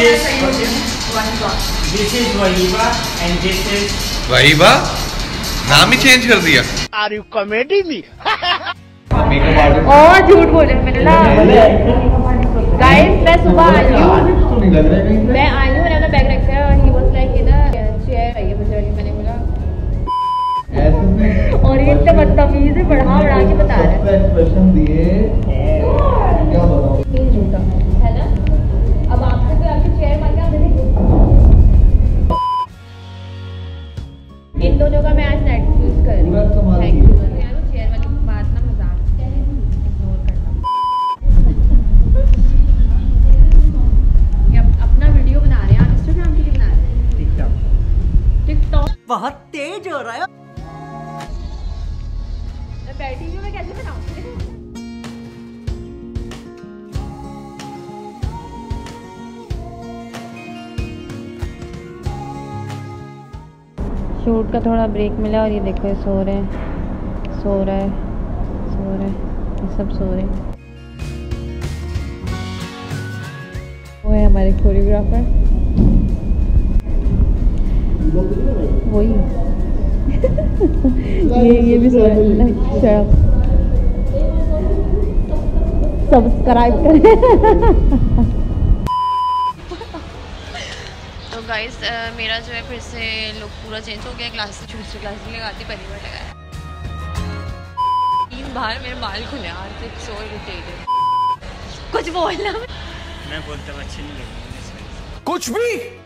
is Wahiba and this is वहीबा, नाम ही change कर दिया। Are you comedy me? और झूठ बोले मैंने ना। गाइस मैं सुबह आई हूँ, मैं आई हूँ, मैंने अपना बैग रखा है और ही वाज लाइक इधर चेयर आई है मुझे, मैंने बोला और ये इतना बदतमीज है, बढ़ा के बता रहा है। एक्सप्रेशन दिए क्या बताऊं, ये झूठा है ना। अब आपसे तो आपकी चेयर मांगे आप देंगे। इन दोनों का मैं आज नेट यूज कर रही हूँ। थैंक यू यार, वो चेयर वाली बात ना मजाक इग्नोर करना। ये अपना वीडियो बना रहे हैं आप, इंस्टाग्राम के लिए बना रहे हैं? टिकटॉक बहुत तेज हो रहा है। मैं बैठी हूँ, मैं कैसे बनाऊँ? शूट का थोड़ा ब्रेक मिला और ये देखो ये सो रहे हैं, सो रहा है, ये सब सो रहे हैं। वो है हमारे कोरियोग्राफर, वही ये भी सो रहा है। सब्सक्राइब करें। तो गाइस मेरा जो है फिर से लुक पूरा चेंज हो गया। क्लास से दूसरी क्लास में लगाती, पहली बार लगाया। 3 बार मेरे बाल खुले आज, सो इरिटेटेड। कुछ बोलना, मैं बोलता हूँ अच्छी नहीं लगी कुछ भी